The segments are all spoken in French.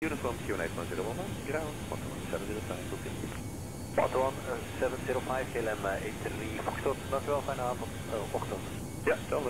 Uniform Q910 ground, Photon 705, oké. Photon 705, KLM 83 Foxtrot, dank u wel, fijne avond, ochtend. Ja, hetzelfde.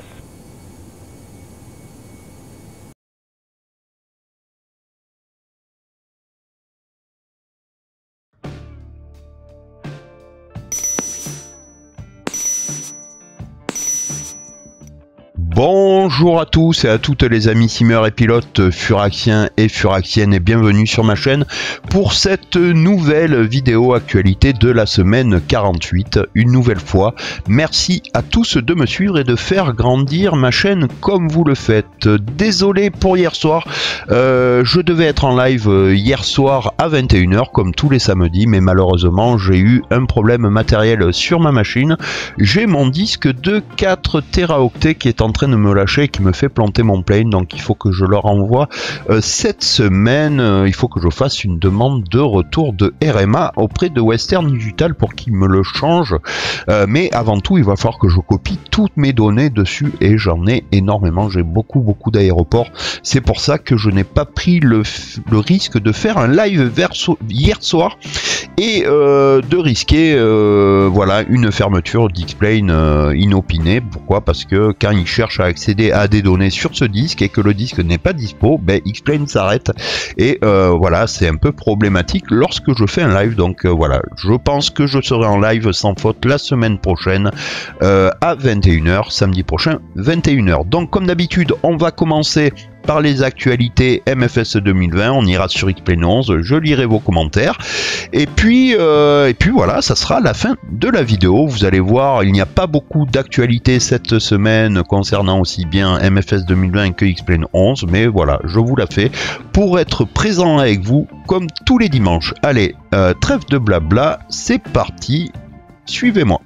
Bonjour à tous et à toutes les amis simmers et pilotes furaxiens et furaxiennes et bienvenue sur ma chaîne pour cette nouvelle vidéo actualité de la semaine 48. Une nouvelle fois, merci à tous de me suivre et de faire grandir ma chaîne comme vous le faites. Désolé pour hier soir, je devais être en live hier soir à 21 h comme tous les samedis, mais malheureusement j'ai eu un problème matériel sur ma machine. J'ai mon disque de 4 Teraoctets qui est en train de me lâcher, qui me fait planter mon plane, donc il faut que je leur envoie cette semaine, il faut que je fasse une demande de retour de RMA auprès de Western Digital pour qu'ils me le changent, mais avant tout il va falloir que je copie toutes mes données dessus et j'en ai énormément, j'ai beaucoup d'aéroports, c'est pour ça que je n'ai pas pris le risque de faire un live hier soir et de risquer voilà une fermeture d'X-Plane inopinée. Pourquoi? Parce que quand il cherche à accéder à des données sur ce disque et que le disque n'est pas dispo, ben X-Plane s'arrête et voilà, c'est un peu problématique lorsque je fais un live. Donc voilà, je pense que je serai en live sans faute la semaine prochaine à 21 h, samedi prochain 21 h. Donc comme d'habitude, on va commencer par les actualités MFS 2020, on ira sur X-Plane 11, je lirai vos commentaires, et puis voilà, ça sera la fin de la vidéo. Vous allez voir, il n'y a pas beaucoup d'actualités cette semaine concernant aussi bien MFS 2020 que X-Plane 11, mais voilà, je vous la fais pour être présent avec vous comme tous les dimanches. Allez, trêve de blabla, c'est parti, suivez-moi.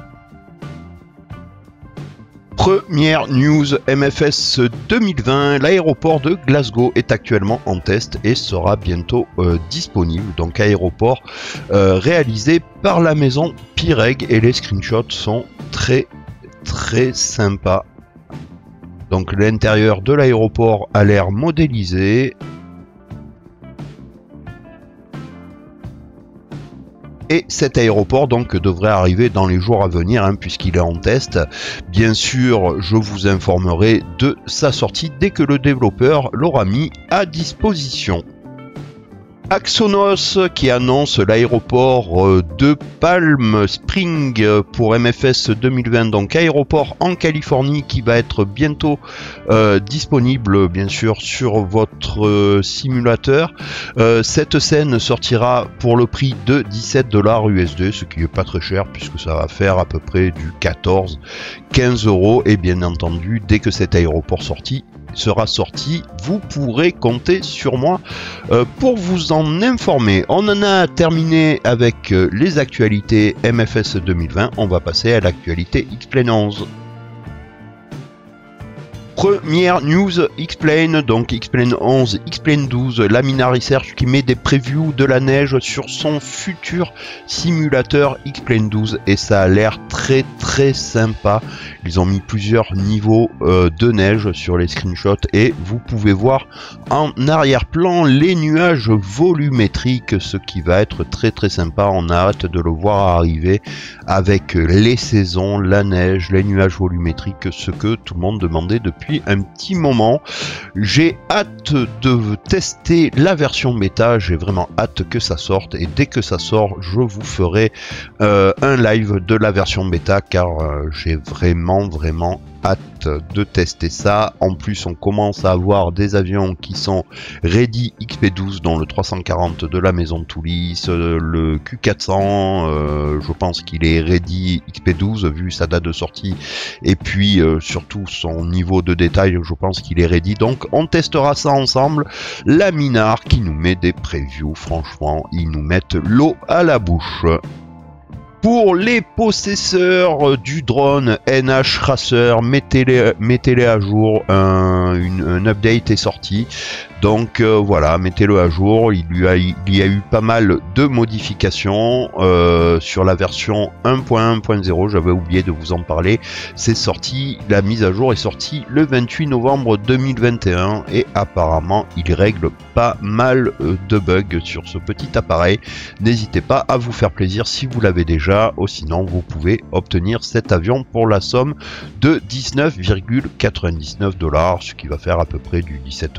Première news MFS 2020, l'aéroport de Glasgow est actuellement en test et sera bientôt disponible. Donc aéroport réalisé par la maison Pireg et les screenshots sont très sympas. Donc l'intérieur de l'aéroport a l'air modélisé. Et cet aéroport donc devrait arriver dans les jours à venir, hein, puisqu'il est en test. Bien sûr, je vous informerai de sa sortie dès que le développeur l'aura mis à disposition. Axonos qui annonce l'aéroport de Palm Springs pour MFS 2020, donc aéroport en Californie qui va être bientôt disponible bien sûr sur votre simulateur. Cette scène sortira pour le prix de 17 $ USD, ce qui est pas très cher puisque ça va faire à peu près du 14-15 € et bien entendu dès que cet aéroport sera sorti, vous pourrez compter sur moi pour vous en informer. On en a terminé avec les actualités MFS 2020, on va passer à l'actualité X-Plane 11. Première news X-Plane, donc X-Plane 11, X-Plane 12, Laminar Research qui met des previews de la neige sur son futur simulateur X-Plane 12 et ça a l'air très sympa. Ils ont mis plusieurs niveaux de neige sur les screenshots et vous pouvez voir en arrière-plan les nuages volumétriques, ce qui va être très sympa. On a hâte de le voir arriver avec les saisons, la neige, les nuages volumétriques, ce que tout le monde demandait depuis un petit moment. J'ai hâte de tester la version bêta, j'ai vraiment hâte que ça sorte et dès que ça sort je vous ferai un live de la version bêta car j'ai vraiment hâte de tester ça. En plus on commence à avoir des avions qui sont ready XP12 dont le 340 de la maison Toulis, le Q400 je pense qu'il est ready XP12 vu sa date de sortie et puis surtout son niveau de détail, je pense qu'il est ready, donc on testera ça ensemble. Laminar qui nous met des previews, franchement ils nous mettent l'eau à la bouche. Pour les possesseurs du drone NH Racer, mettez-les à jour. Un update est sorti. Donc voilà, mettez-le à jour. Il y a eu pas mal de modifications sur la version 1.1.0. J'avais oublié de vous en parler. C'est sorti, la mise à jour est sortie le 28 novembre 2021 et apparemment il règle pas mal de bugs sur ce petit appareil. N'hésitez pas à vous faire plaisir si vous l'avez déjà, ou sinon vous pouvez obtenir cet avion pour la somme de 19,99 $, ce qui va faire à peu près du 17 €.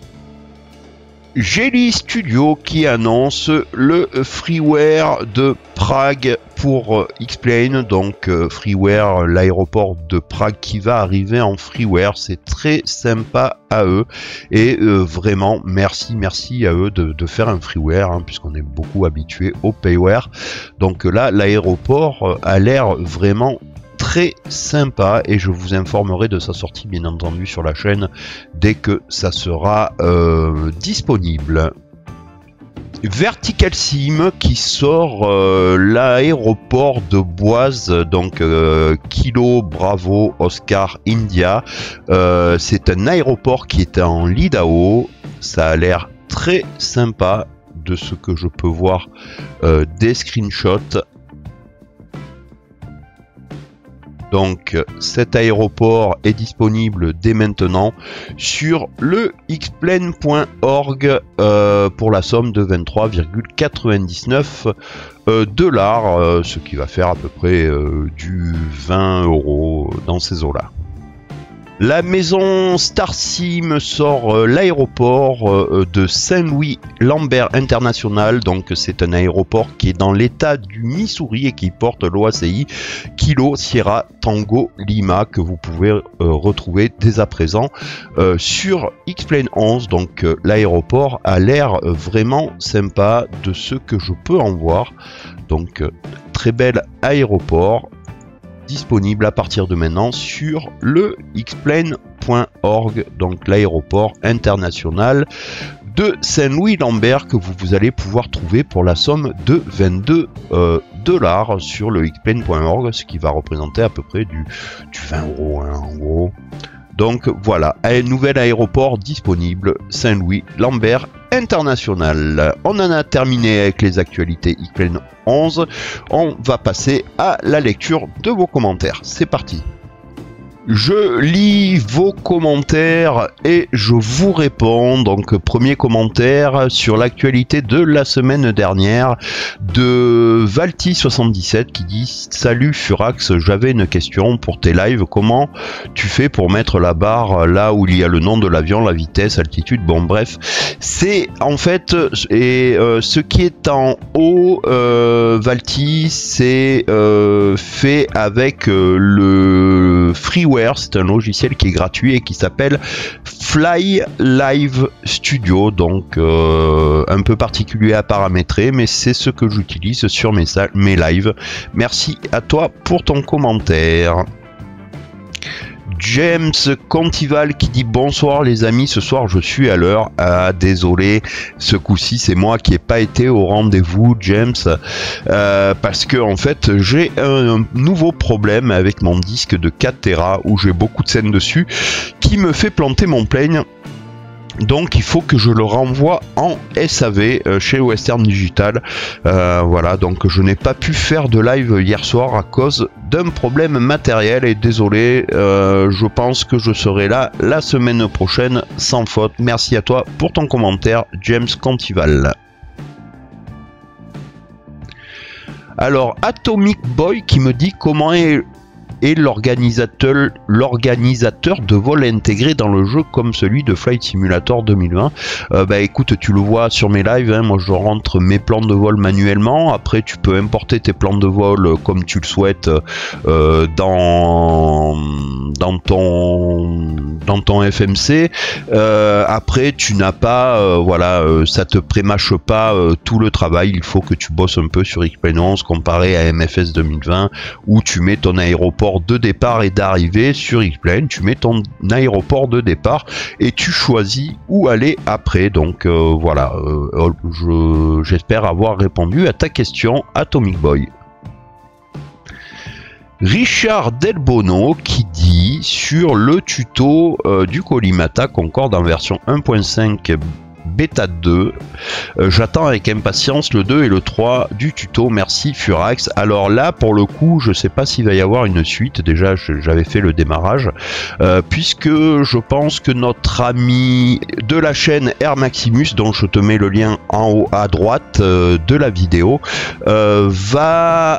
Jelly Studio qui annonce le freeware de Prague pour X-Plane, donc freeware, l'aéroport de Prague qui va arriver en freeware. C'est très sympa à eux et vraiment merci à eux de faire un freeware, hein, puisqu'on est beaucoup habitué au payware. Donc là l'aéroport a l'air vraiment très sympa et je vous informerai de sa sortie bien entendu sur la chaîne dès que ça sera disponible. Vertical Sim qui sort l'aéroport de Boise, donc Kilo Bravo Oscar India. C'est un aéroport qui est en l'Idaho. Ça a l'air très sympa de ce que je peux voir des screenshots. Donc cet aéroport est disponible dès maintenant sur le xplane.org pour la somme de 23,99 $, ce qui va faire à peu près du 20 € dans ces eaux-là. La maison StarSim sort l'aéroport de Saint-Louis-Lambert International. Donc c'est un aéroport qui est dans l'état du Missouri et qui porte l'OACI Kilo Sierra Tango Lima, que vous pouvez retrouver dès à présent sur X-Plane 11. Donc l'aéroport a l'air vraiment sympa de ce que je peux en voir. Donc très bel aéroport, disponible à partir de maintenant sur le xplane.org, donc l'aéroport international de Saint-Louis-Lambert que vous allez pouvoir trouver pour la somme de 22 $ sur le xplane.org, ce qui va représenter à peu près du 20 € hein, en gros. Donc voilà, un nouvel aéroport disponible, Saint-Louis-Lambert International. On en a terminé avec les actualités X-Plane 11. On va passer à la lecture de vos commentaires. C'est parti. Je lis vos commentaires et je vous réponds. Donc premier commentaire sur l'actualité de la semaine dernière de Valti77 qui dit: salut Furax, j'avais une question pour tes lives. Comment tu fais pour mettre la barre là où il y a le nom de l'avion, la vitesse, altitude, bon bref, c'est en fait ce qui est en haut, Valti, c'est fait avec le freeware. C'est un logiciel qui est gratuit et qui s'appelle Fly Live Studio, donc un peu particulier à paramétrer, mais c'est ce que j'utilise sur mes lives. Merci à toi pour ton commentaire. James Contival qui dit: bonsoir les amis, ce soir je suis à l'heure. Ah, désolé, ce coup-ci c'est moi qui n'ai pas été au rendez-vous, James, parce que en fait j'ai un nouveau problème avec mon disque de 4 Tera où j'ai beaucoup de scènes dessus qui me fait planter mon plane. Donc il faut que je le renvoie en SAV chez Western Digital. Voilà, donc je n'ai pas pu faire de live hier soir à cause d'un problème matériel et désolé, je pense que je serai là la semaine prochaine sans faute. Merci à toi pour ton commentaire, James Contival. Alors Atomic Boy qui me dit: comment est l'organisateur de vol intégré dans le jeu comme celui de Flight Simulator 2020. Bah écoute, tu le vois sur mes lives, hein, moi je rentre mes plans de vol manuellement. Après tu peux importer tes plans de vol comme tu le souhaites dans ton FMC. Après tu n'as pas voilà, ça te prémâche pas tout le travail. Il faut que tu bosses un peu sur X-Plane 11 comparé à MFS 2020 où tu mets ton aéroport de départ et d'arrivée. Sur X-Plane tu mets ton aéroport de départ et tu choisis où aller après. Donc voilà, j'espère avoir répondu à ta question, Atomic Boy. Richard Delbono qui dit sur le tuto du Collimata Concorde en version 1.5 Bêta 2, j'attends avec impatience le 2 et le 3 du tuto, merci Furax. Alors là pour le coup je sais pas s'il va y avoir une suite, déjà j'avais fait le démarrage, puisque je pense que notre ami de la chaîne Air Maximus, dont je te mets le lien en haut à droite de la vidéo, va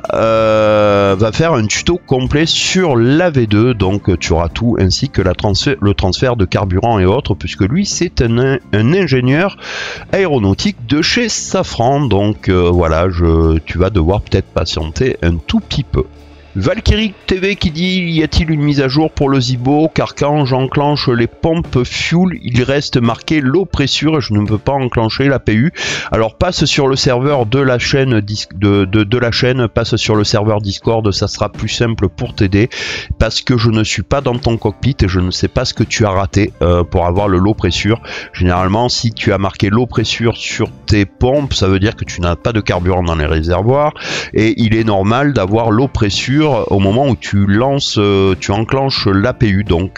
faire un tuto complet sur la V2, donc tu auras tout ainsi que le transfert de carburant et autres, puisque lui c'est un ingénieur aéronautique de chez Safran, donc voilà, tu vas devoir peut-être patienter un tout petit peu. Valkyrie TV qui dit y a-t-il une mise à jour pour le Zibo, car quand j'enclenche les pompes fuel il reste marqué low pressure et je ne peux pas enclencher la PU. Alors passe sur le serveur de la chaîne de la chaîne, passe sur le serveur Discord, ça sera plus simple pour t'aider, parce que je ne suis pas dans ton cockpit et je ne sais pas ce que tu as raté pour avoir le low pressure. Généralement si tu as marqué low pressure sur tes pompes, ça veut dire que tu n'as pas de carburant dans les réservoirs et il est normal d'avoir low pressure au moment où tu lances, tu enclenches l'APU, donc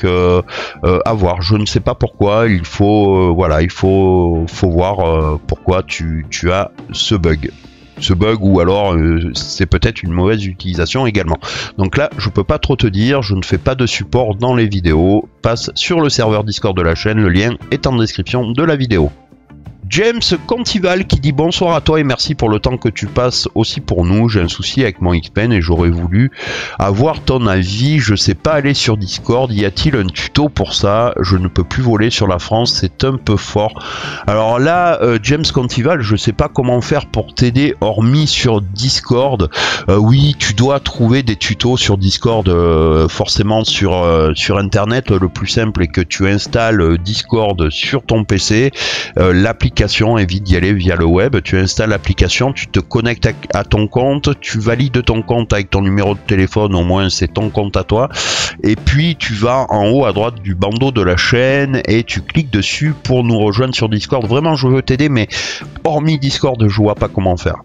à voir. Je ne sais pas pourquoi, il faut voilà, il faut voir pourquoi tu as ce bug. Ou alors c'est peut-être une mauvaise utilisation également. Donc là je peux pas trop te dire, je ne fais pas de support dans les vidéos. Passe sur le serveur Discord de la chaîne, le lien est en description de la vidéo. James Contival qui dit bonsoir à toi et merci pour le temps que tu passes aussi pour nous. J'ai un souci avec mon X-Pen et j'aurais voulu avoir ton avis. Je sais pas aller sur Discord, y a-t-il un tuto pour ça? Je ne peux plus voler sur la France, c'est un peu fort. Alors là James Contival, je sais pas comment faire pour t'aider hormis sur Discord. Oui, tu dois trouver des tutos sur Discord, forcément sur internet. Le plus simple est que tu installes Discord sur ton PC, l'application, évite d'y aller via le web, tu installes l'application, tu te connectes à ton compte, tu valides ton compte avec ton numéro de téléphone, au moins c'est ton compte à toi, et puis tu vas en haut à droite du bandeau de la chaîne et tu cliques dessus pour nous rejoindre sur Discord. Vraiment je veux t'aider, mais hormis Discord je vois pas comment faire.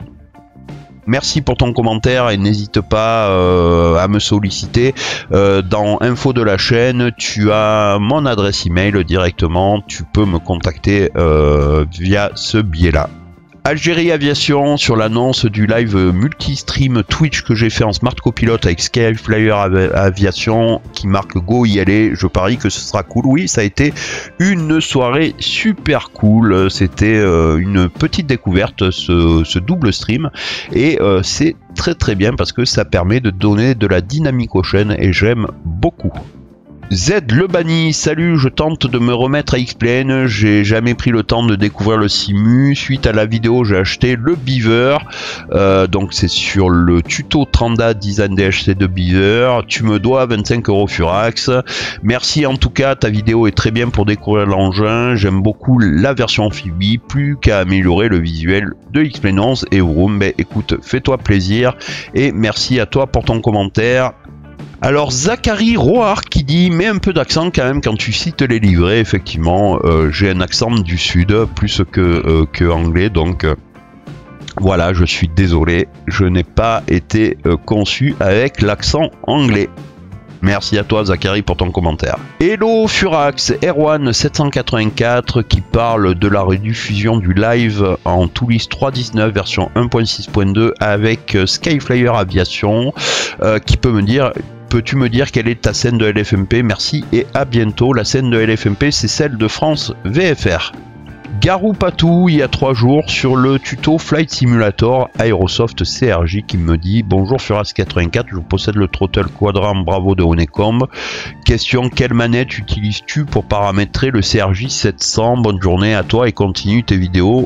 Merci pour ton commentaire et n'hésite pas à me solliciter. Dans info de la chaîne, tu as mon adresse email directement. Tu peux me contacter via ce biais-là. Algérie Aviation sur l'annonce du live multi-stream Twitch que j'ai fait en Smart Copilote avec Skyflyer Aviation qui marque Go y aller. Je parie que ce sera cool. Oui, ça a été une soirée super cool. C'était une petite découverte ce double stream et c'est très bien parce que ça permet de donner de la dynamique aux chaînes et j'aime beaucoup. Z le banni, salut, je tente de me remettre à X-Plane, j'ai jamais pris le temps de découvrir le Simu, suite à la vidéo j'ai acheté le Beaver, donc c'est sur le tuto Tranda Design DHC de Beaver, tu me dois 25 € Furax, merci en tout cas, ta vidéo est très bien pour découvrir l'engin, j'aime beaucoup la version amphibie, plus qu'à améliorer le visuel de X-Plane 11 et Vroom, ben écoute, fais-toi plaisir et merci à toi pour ton commentaire. Alors Zachary Roar qui dit mets un peu d'accent quand même quand tu cites les livrets, effectivement j'ai un accent du sud plus que anglais, donc voilà, je suis désolé, je n'ai pas été conçu avec l'accent anglais. Merci à toi Zachary pour ton commentaire. Hello Furax, Erwan 784 qui parle de la rediffusion du live en Toulis 3.19 version 1.6.2 avec Skyflyer Aviation qui peut me dire... Peux-tu me dire quelle est ta scène de LFMP? Merci et à bientôt. La scène de LFMP, c'est celle de France VFR. Garou Patou, il y a 3 jours, sur le tuto Flight Simulator Aerosoft CRJ qui me dit bonjour Furax 84, je possède le throttle Quadrant Bravo de Honeycomb. Question, quelle manette utilises-tu pour paramétrer le CRJ 700? Bonne journée à toi et continue tes vidéos.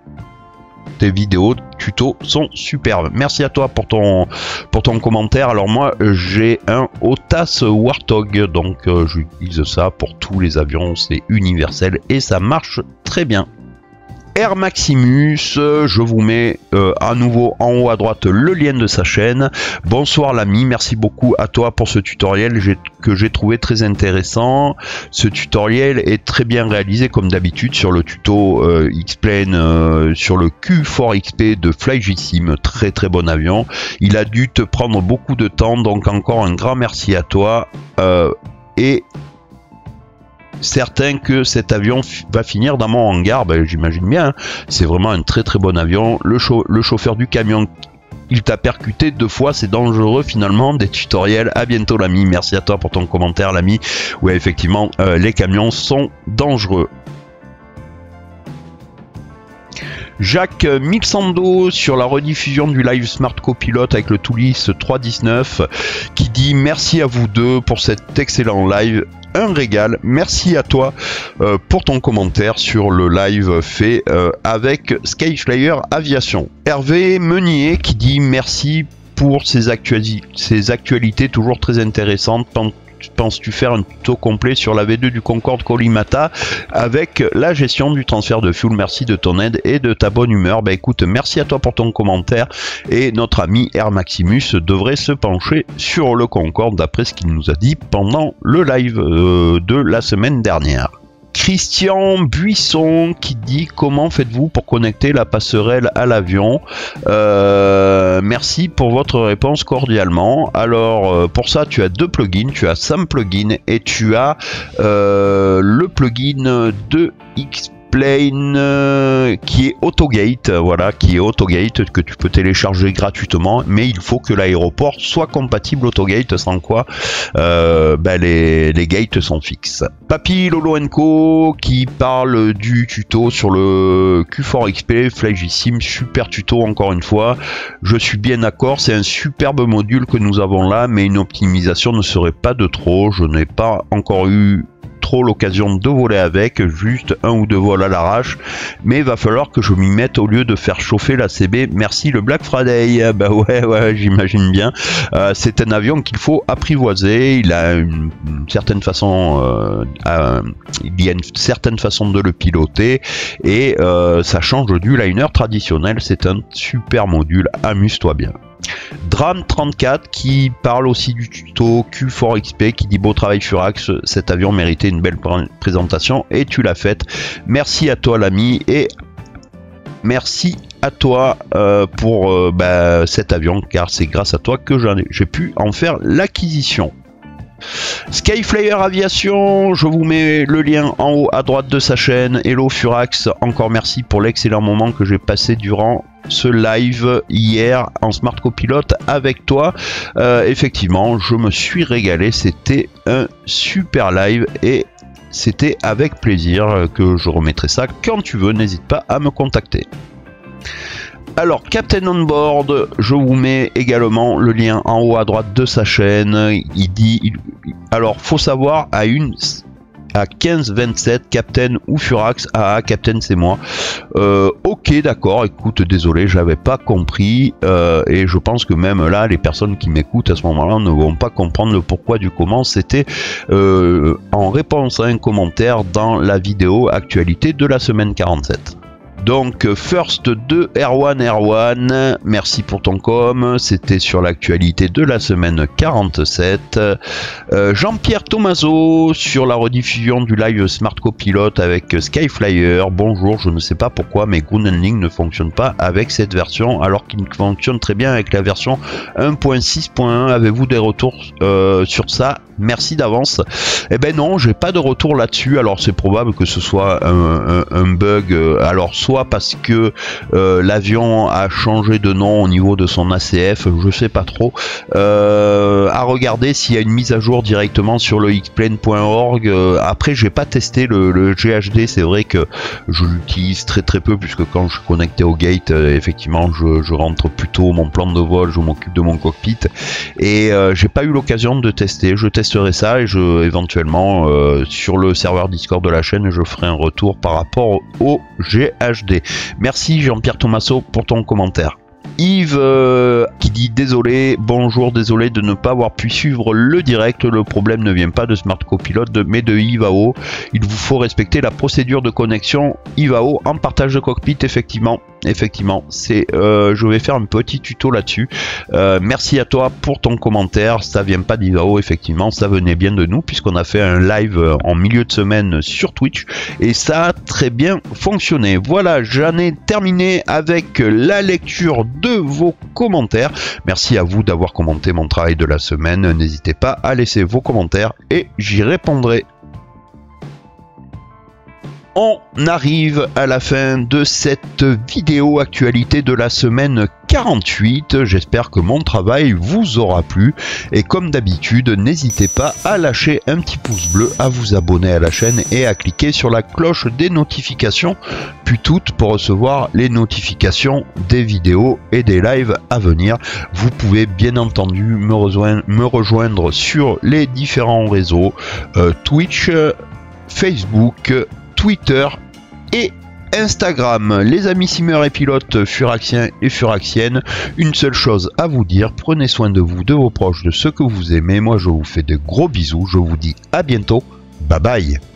Tes vidéos tutos sont superbes. Merci à toi pour ton commentaire. Alors moi j'ai un Otas Warthog, donc j'utilise ça pour tous les avions, c'est universel et ça marche très bien. Air Maximus, je vous mets à nouveau en haut à droite le lien de sa chaîne. Bonsoir l'ami, merci beaucoup à toi pour ce tutoriel que j'ai trouvé très intéressant. Ce tutoriel est très bien réalisé comme d'habitude sur le tuto X-Plane sur le Q4XP de FlyJSim, très très bon avion. Il a dû te prendre beaucoup de temps, donc encore un grand merci à toi et certain que cet avion va finir dans mon hangar, ben, j'imagine bien, hein. C'est vraiment un très très bon avion. Le chauffeur du camion, il t'a percuté 2 fois, c'est dangereux finalement, des tutoriels. À bientôt l'ami, merci à toi pour ton commentaire l'ami. Ouais, effectivement, les camions sont dangereux. Jacques Milsando sur la rediffusion du live Smart Copilot avec le Toulis 319 qui dit merci à vous deux pour cet excellent live. Un régal, merci à toi pour ton commentaire sur le live fait avec Skyflyer Aviation. Hervé Meunier qui dit merci pour ces actualités toujours très intéressantes. Penses-tu faire un tuto complet sur la V2 du Concorde Collimata avec la gestion du transfert de fuel? Merci de ton aide et de ta bonne humeur. Bah écoute, merci à toi pour ton commentaire et notre ami Air Maximus devrait se pencher sur le Concorde d'après ce qu'il nous a dit pendant le live de la semaine dernière. Christian Buisson qui dit comment faites-vous pour connecter la passerelle à l'avion? Merci pour votre réponse cordialement. Alors pour ça tu as 2 plugins, tu as Sam Plugin et tu as le plugin de X-Plane qui est Autogate, voilà, qui est Autogate que tu peux télécharger gratuitement, mais il faut que l'aéroport soit compatible Autogate, sans quoi les gates sont fixes. Papy Lolo & qui parle du tuto sur le Q4XP FlyJSim, super tuto encore une fois, je suis bien d'accord, c'est un superbe module que nous avons là, mais une optimisation ne serait pas de trop, je n'ai pas encore eu l'occasion de voler avec, juste 1 ou 2 vols à l'arrache, mais il va falloir que je m'y mette au lieu de faire chauffer la CB. Merci le Black Friday. Bah ouais, j'imagine bien. C'est un avion qu'il faut apprivoiser, il a une certaine façon il y a une certaine façon de le piloter et ça change du liner traditionnel, c'est un super module, amuse-toi bien. Dram34 qui parle aussi du tuto Q4XP qui dit beau travail Furax, cet avion méritait une belle présentation et tu l'as faite. Merci à toi l'ami et merci à toi pour cet avion car c'est grâce à toi que j'ai pu en faire l'acquisition. Skyflyer Aviation, je vous mets le lien en haut à droite de sa chaîne. Hello Furax, encore merci pour l'excellent moment que j'ai passé durant ce live hier en Smart Copilot avec toi. Effectivement, je me suis régalé, c'était un super live et c'était avec plaisir que je remettrai ça quand tu veux, n'hésite pas à me contacter. Alors, Captain On Board, je vous mets également le lien en haut à droite de sa chaîne. Il dit, alors, faut savoir à 15-27, Captain ou Furax. Ah, Captain, c'est moi. Ok, d'accord. Écoute, désolé, j'avais pas compris. Et je pense que même là, les personnes qui m'écoutent à ce moment-là ne vont pas comprendre le pourquoi du comment. C'était en réponse à un commentaire dans la vidéo actualité de la semaine 47. Donc First de Erwan, merci pour ton com, c'était sur l'actualité de la semaine 47. Jean-Pierre Tomaso sur la rediffusion du live Smart Copilot avec Skyflyer. Bonjour, je ne sais pas pourquoi mais Ground Handling ne fonctionne pas avec cette version alors qu'il fonctionne très bien avec la version 1.6.1. Avez-vous des retours sur ça? Merci d'avance. Eh ben non, j'ai pas de retour là-dessus. Alors c'est probable que ce soit un bug. Alors soit parce que l'avion a changé de nom au niveau de son ACF, je sais pas trop. À regarder s'il y a une mise à jour directement sur le xplane.org. Après, j'ai pas testé le GHD. C'est vrai que je l'utilise très peu puisque quand je suis connecté au gate, effectivement, je rentre plutôt mon plan de vol, je m'occupe de mon cockpit et j'ai pas eu l'occasion de tester. Je testerai ça et éventuellement sur le serveur Discord de la chaîne je ferai un retour par rapport au GHD. Merci Jean-Pierre Tomaso pour ton commentaire. Yves qui dit désolé, bonjour, désolé de ne pas avoir pu suivre le direct. Le problème ne vient pas de Smart Copilot mais de Ivao. Il vous faut respecter la procédure de connexion Ivao en partage de cockpit. Effectivement, c'est je vais faire un petit tuto là-dessus. Merci à toi pour ton commentaire. Ça vient pas d'Ivao, effectivement, ça venait bien de nous puisqu'on a fait un live en milieu de semaine sur Twitch et ça a très bien fonctionné. Voilà, j'en ai terminé avec la lecture de vos commentaires. Merci à vous d'avoir commenté mon travail de la semaine. N'hésitez pas à laisser vos commentaires et j'y répondrai. On arrive à la fin de cette vidéo actualité de la semaine 48. J'espère que mon travail vous aura plu et comme d'habitude, n'hésitez pas à lâcher un petit pouce bleu, à vous abonner à la chaîne et à cliquer sur la cloche des notifications, puis toutes pour recevoir les notifications des vidéos et des lives à venir. Vous pouvez bien entendu me rejoindre sur les différents réseaux Twitch, Facebook, Twitter et Instagram. Les amis simmers et pilotes furaxiens et furaxiennes, une seule chose à vous dire, prenez soin de vous, de vos proches, de ceux que vous aimez. Moi je vous fais de gros bisous, je vous dis à bientôt, bye bye.